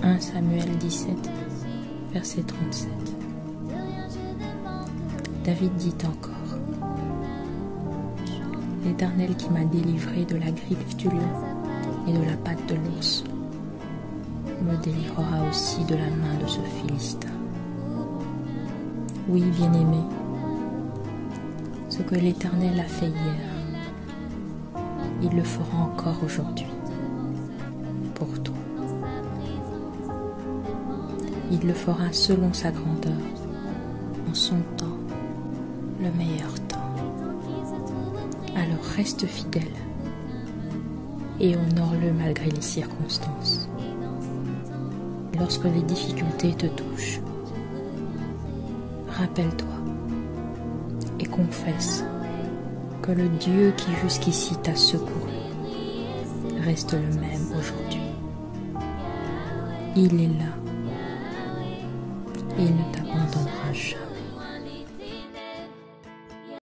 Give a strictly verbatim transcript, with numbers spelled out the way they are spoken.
premier Samuel dix-sept, verset trente-sept. David dit encore: L'Éternel qui m'a délivré de la griffe du lion et de la patte de l'ours me délivrera aussi de la main de ce Philistin. Oui, bien-aimé, ce que l'Éternel a fait hier, il le fera encore aujourd'hui pour toi. Il le fera selon sa grandeur, en son temps, le meilleur temps. Alors reste fidèle et honore-le malgré les circonstances. Lorsque les difficultés te touchent, rappelle-toi et confesse que le Dieu qui jusqu'ici t'a secouru reste le même aujourd'hui. Il est là et il ne t'abandonnera jamais.